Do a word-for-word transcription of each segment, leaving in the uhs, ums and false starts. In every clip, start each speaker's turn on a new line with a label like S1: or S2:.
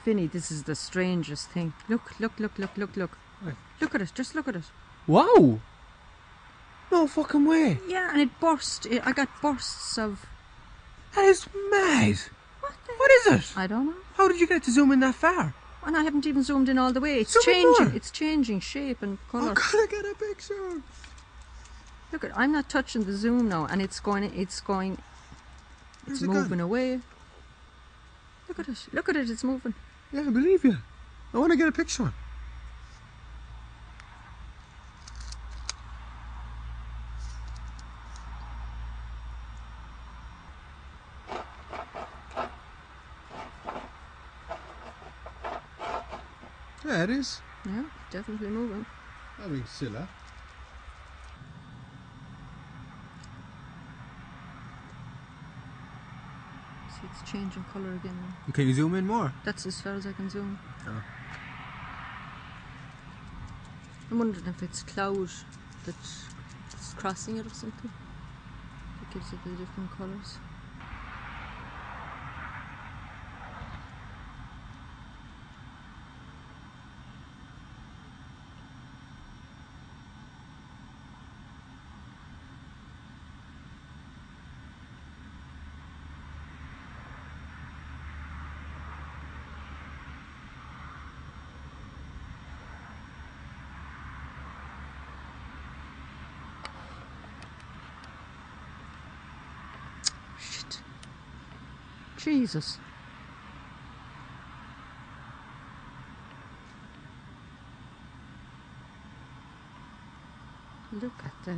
S1: Vinny, this is the strangest thing. Look, look, look, look, look, look.
S2: Where?
S1: Look at it, just look at it.
S2: Wow! No fucking way!
S1: Yeah, and it burst. It, I got bursts of...
S2: That is mad!
S1: What the
S2: What is it?
S1: I don't know.
S2: How did you get it to zoom in that far?
S1: And I haven't even zoomed in all the way. It's
S2: Zoom in
S1: changing.
S2: more.
S1: It's changing shape and colour.
S2: Oh, gotta get a picture!
S1: Look at, I'm not touching the zoom now, and it's going, it's going, it's
S2: Where's it
S1: moving
S2: gone?
S1: away. Look at it, look at it, it's moving.
S2: Yeah, I believe you. I want to get a picture. Yeah, it is.
S1: Yeah, definitely moving.
S2: I mean, Scylla.
S1: See, it's changing colour again now.
S2: Can you zoom in more?
S1: That's as far as I can zoom.
S2: Oh.
S1: I'm wondering if it's cloud that's crossing it or something. That gives it the different colours. Shit. Jesus. Look at that.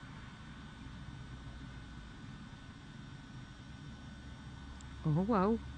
S1: Oh wow.